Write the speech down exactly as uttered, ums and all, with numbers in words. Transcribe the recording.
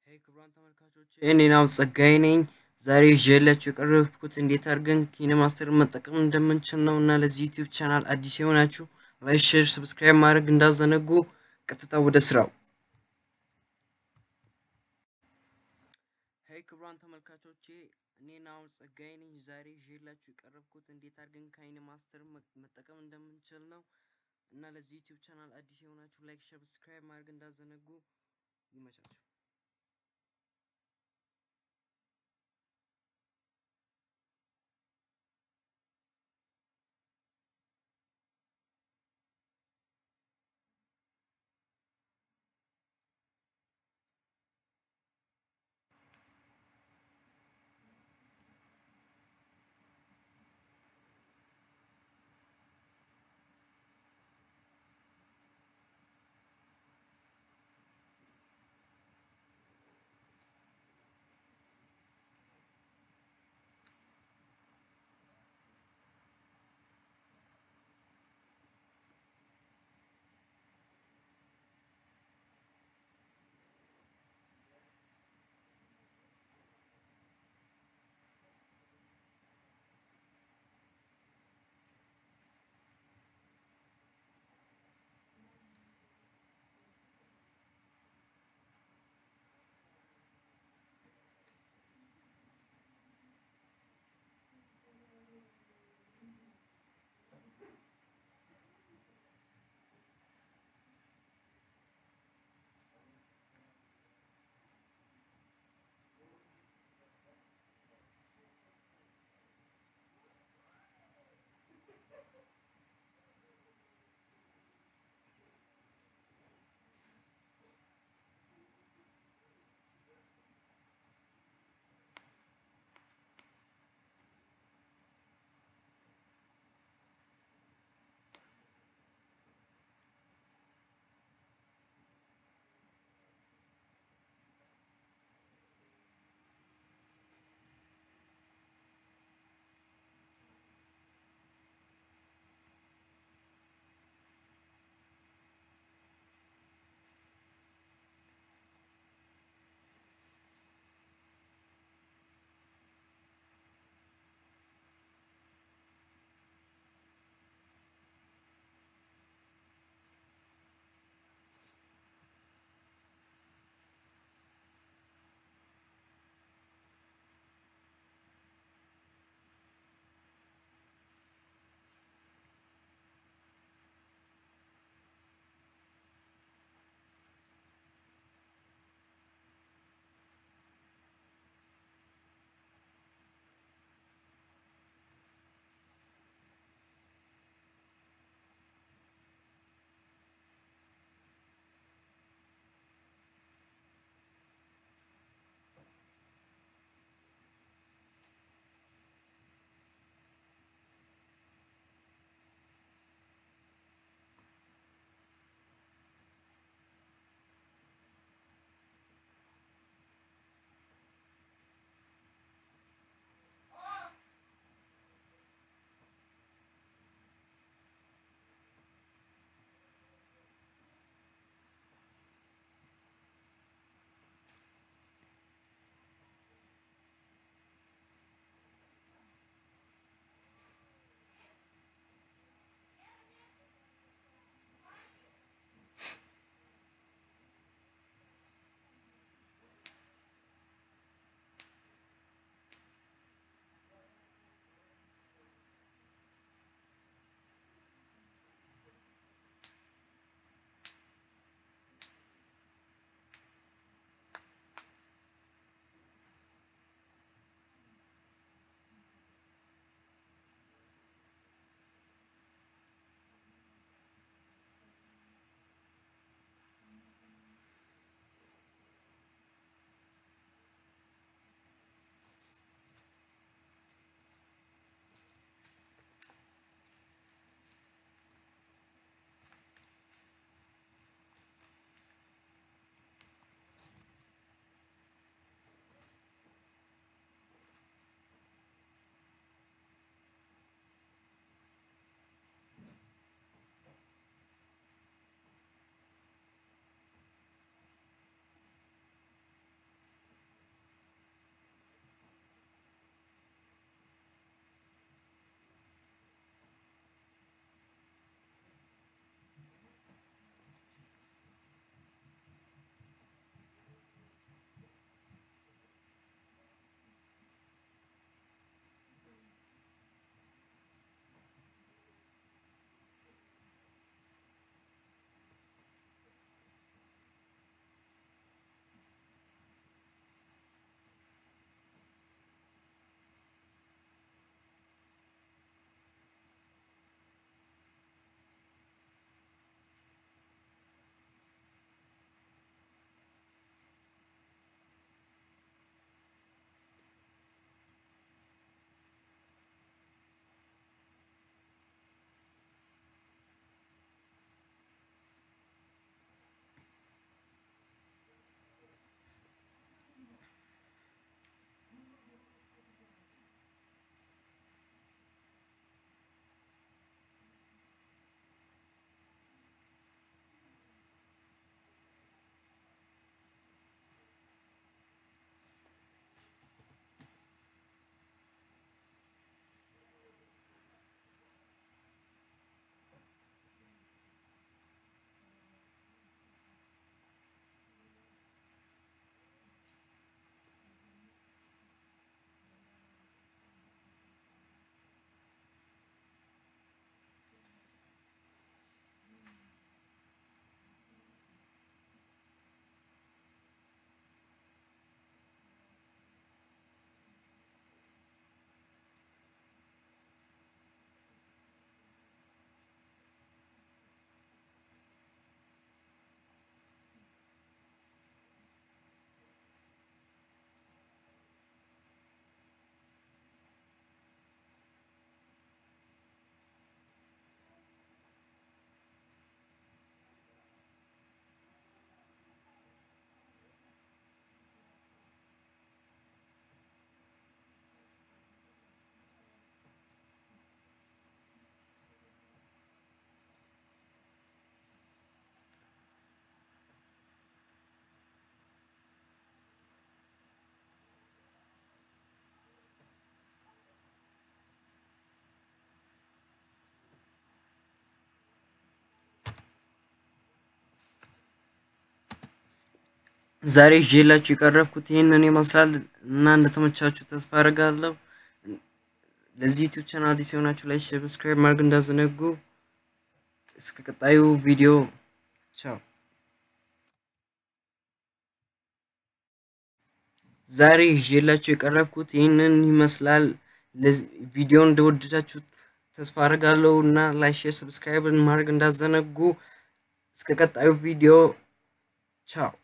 ሄይ ክቡራን ተመልካቾች እኔ ናው ጸጋዬ ነኝ። ዛሬ ይዤላችሁ የቀረብኩት እንዴት አድርገን ኪነማስተርን መጠቀም እንደምንችል ነው እና ለዚህ ዩቲዩብ ቻናል አዲስ የሆናችሁ ላይክ፣ ሼር፣ ሰብስክራይብ ማድረግ እንዳዘነጉ። ቀጥታ ወደ ስራው። ሄይ ክቡራን ተመልካቾቼ እኔ ናው ጸጋዬ ነኝ። ዛሬ ይዤላችሁ የቀረብኩት እንዴት አድርገን ኪነማስተር መጠቀም እንደምንችል ነው እና ለዚህ ዩቲዩብ ቻናል አዲስ የሆናችሁ ላይክ፣ ሼር፣ ሰብስክራይብ ማድረግ እንዳዘነጉ። ይመቻችሁ። ዛሬ ይዤላችሁ የቀረብኩት ይሄንን ይመስላል እና እንደተመቻችሁ ተስፋ አደርጋለሁ። ለዚህ ዩቲዩብ ቻናል አዲስ የሆናችሁ ላይክ ሰብስክራይብ ማድረግ እንዳትዘነጉ። እስከ ቀጣዩ ቪዲዮ ቻው። ዛሬ ይዤላችሁ የቀረብኩት ይሄንን ይመስላል። ቪዲዮውን እንደወደዳችሁ ተስፋ አደርጋለሁ እና ላይክ ሰብስክራይብ ማድረግ እንዳትዘነጉ። እስከ ቀጣዩ ቪዲዮ ቻው።